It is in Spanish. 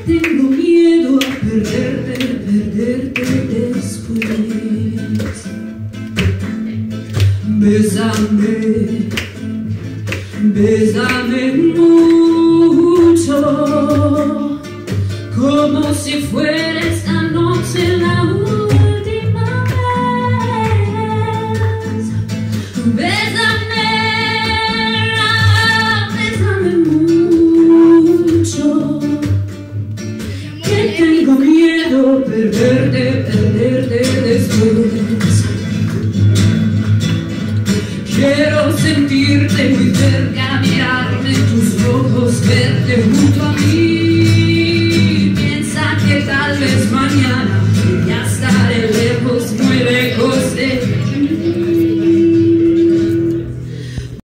tengo miedo a perderte después. Bésame, bésame mucho, como si fuera esta noche la última vez. Bésame, bésame mucho, que tengo miedo a perderte después. Quiero sentirte muy cerca, mirarme en tus ojos, verte junto a mí. Piensa que tal vez mañana